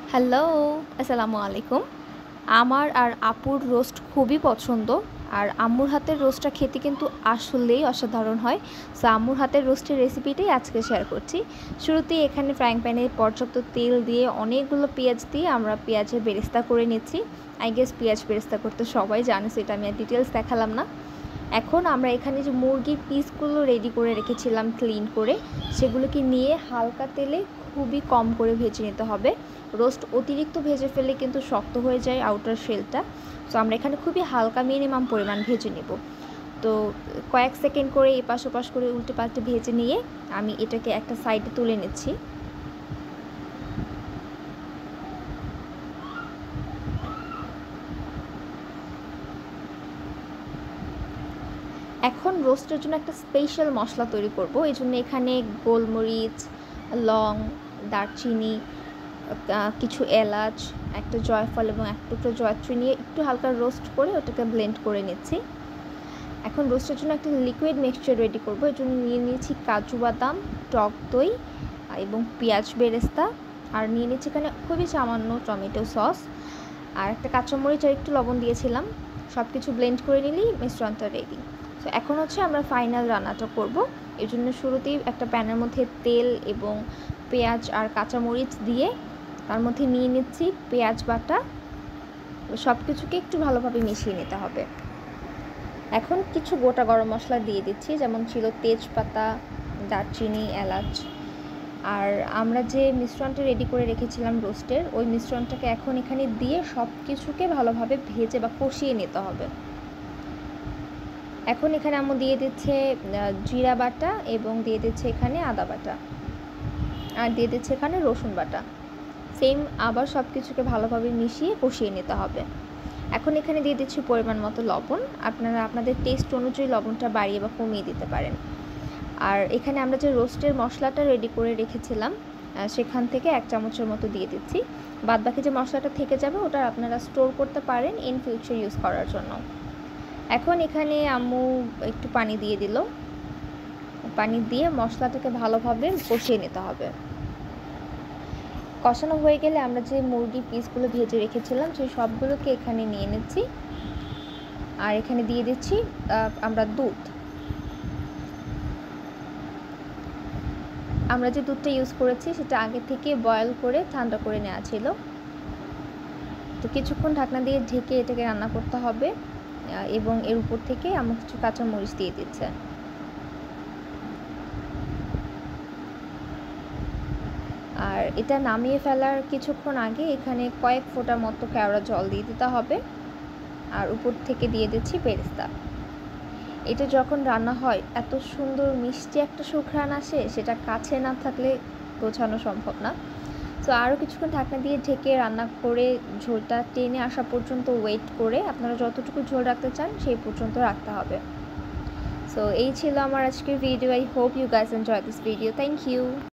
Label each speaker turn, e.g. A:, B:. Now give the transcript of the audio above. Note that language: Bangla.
A: হ্যালো, আসসালামু আলাইকুম। আমার আর আপুর রোস্ট খুবই পছন্দ। আর আম্মুর হাতের রোস্টটা খেতে কিন্তু আসলেই অসাধারণ হয়। সো আম্মুর হাতের রোস্টের রেসিপিটাই আজকে শেয়ার করছি। শুরুতেই এখানে ফ্রাইং প্যানে পর্যাপ্ত তেল দিয়ে অনেকগুলো পেঁয়াজ দিয়ে আমরা পেঁয়াজের বেরেস্তা করে নিচ্ছি। আই গেস পেঁয়াজ বেরেস্তা করতে সবাই জানে, সেটা আমি আর ডিটেলস দেখালাম না। এখন আমরা এখানে যে মুরগির পিসগুলো রেডি করে রেখেছিলাম ক্লিন করে, সেগুলোকে নিয়ে হালকা তেলে খুবই কম করে ভেজে নিতে হবে। রোস্ট অতিরিক্ত ভেজে ফেললে কিন্তু শক্ত হয়ে যায় আউটার শেলটা। সো আমরা এখানে খুবই হালকা মিনিমাম পরিমাণ ভেজে নেব। তো কয়েক সেকেন্ড করে এপাশ ওপাশ করে উল্টে পাল্টে ভেজে নিয়ে আমি এটাকে একটা সাইডে তুলে নিচ্ছি। এখন রোস্টের জন্য একটা স্পেশাল মশলা তৈরি করব। এই জন্য এখানে গোলমরিচ, লং, দারচিনি, কিছু এলাচ, একটা জয়ফল এবং এক টুকরো জয়ত্রী নিয়ে একটু হালকা রোস্ট করে ওটাকে ব্লেন্ড করে নিচ্ছি। এখন রোস্টের জন্য একটা লিকুইড মিক্সচার রেডি করব। এর জন্য নিয়ে নিয়েছি কাজু বাদাম, টক দই এবং পেঁয়াজ বেরেস্তা, আর নিয়ে নিচ্ছি এখানে খুবই সামান্য টমেটো সস, আর একটা কাঁচামরিচ আর একটু লবণ দিয়েছিলাম। সব কিছু ব্লেন্ড করে নিলেই মিশ্রণটা রেডি। তো এখন হচ্ছে আমরা ফাইনাল রান্নাটা করব। এর জন্য শুরুতেই একটা প্যানের মধ্যে তেল এবং পেঁয়াজ আর কাঁচামরিচ দিয়ে তার মধ্যে নিয়ে নিচ্ছি পেঁয়াজ বাটা। সব কিছুকে একটু ভালোভাবে মিশিয়ে নিতে হবে। এখন কিছু গোটা গরম মশলা দিয়ে দিচ্ছি, যেমন ছিল তেজপাতা, দারচিনি, এলাচ। আর আমরা যে মিশ্রণটা রেডি করে রেখেছিলাম রোস্টের, ওই মিশ্রণটাকে এখন এখানে দিয়ে সব কিছুকে ভালোভাবে ভেজে বা কষিয়ে নিতে হবে। এখন এখানে আম্মু দিয়ে দিচ্ছে জিরা বাটা এবং দিয়ে দিচ্ছে এখানে আদা বাটা, আর দিয়ে দিচ্ছে এখানে রসুন বাটা। সেম আবার সব কিছুকে ভালোভাবে মিশিয়ে কষিয়ে নিতে হবে। এখন এখানে দিয়ে দিচ্ছি পরিমাণ মতো লবণ। আপনারা আপনাদের টেস্ট অনুযায়ী লবণটা বাড়িয়ে বা কমিয়ে দিতে পারেন। আর এখানে আমরা যে রোস্টের মশলাটা রেডি করে রেখেছিলাম, সেখান থেকে 1 চামচের মতো দিয়ে দিচ্ছি। বাদবাকি যে মশলাটা থেকে যাবে ওটা আপনারা স্টোর করতে পারেন ইন ফিউচার ইউজ করার জন্য। এখন এখানে আম্মু একটু পানি দিয়ে দিল। পানি দিয়ে মশলাটাকে ভালোভাবে কষিয়ে নিতে হবে। কষানো হয়ে গেলে আমরা যে মুরগির পিসগুলো ভেজে রেখেছিলাম সেই সবগুলোকে এখানে নিয়ে নিচ্ছি, আর এখানে দিয়ে দিচ্ছি আমরা দুধ। আমরা যে দুধটা ইউজ করেছি সেটা আগে থেকে বয়েল করে ঠান্ডা করে নেওয়া ছিল। তো কিছুক্ষণ ঢাকনা দিয়ে ঢেকে এটাকে রান্না করতে হবে, এবং এর উপর থেকে আমরা কিছু কাঁচামরিচ দিয়ে দিচ্ছে। আর এটা নামিয়ে ফেলার কিছুক্ষণ আগে এখানে কয়েক ফোঁটা মতো কেওড়া জল দিয়ে দিতে হবে, আর উপর থেকে দিয়ে দিচ্ছি বেরেস্তা। এটা যখন রান্না হয় এত সুন্দর মিষ্টি একটা সুঘ্রাণ আসে, সেটা কাছে না থাকলে বোঝানো সম্ভব না। তো আরও কিছুক্ষণ ঢাকনা দিয়ে ঢেকে রান্না করে ঝোলটা টেনে আসা পর্যন্ত ওয়েট করে আপনারা যতটুকু ঝোল রাখতে চান সেই পর্যন্ত রাখতে হবে। সো এই ছিল আমার আজকের video. I hope you guys enjoy this video. Thank you.